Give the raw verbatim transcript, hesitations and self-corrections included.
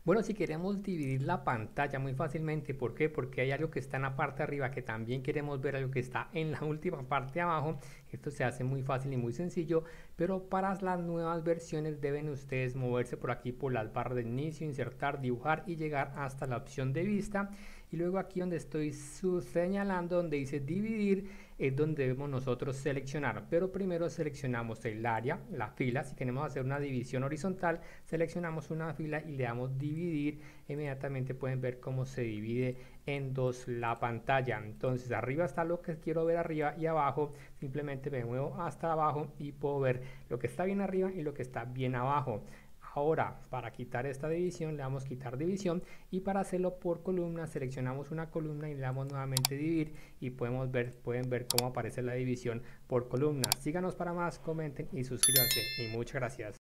Bueno, si queremos dividir la pantalla muy fácilmente, ¿por qué? Porque hay algo que está en la parte de arriba que también queremos ver algo que está en la última parte de abajo. Esto se hace muy fácil y muy sencillo, pero para las nuevas versiones deben ustedes moverse por aquí por las barras de inicio, insertar, dibujar y llegar hasta la opción de vista. Y luego aquí donde estoy señalando, donde dice dividir, es donde debemos nosotros seleccionar. Pero primero seleccionamos el área, la fila. Si queremos hacer una división horizontal, seleccionamos una fila y le damos dividir. Inmediatamente pueden ver cómo se divide en dos la pantalla. Entonces arriba está lo que quiero ver arriba y abajo simplemente me muevo hasta abajo y puedo ver lo que está bien arriba y lo que está bien abajo. Ahora, para quitar esta división, le damos quitar división y para hacerlo por columna, seleccionamos una columna y le damos nuevamente dividir y podemos ver, pueden ver cómo aparece la división por columna. Síganos para más, comenten y suscríbanse y muchas gracias.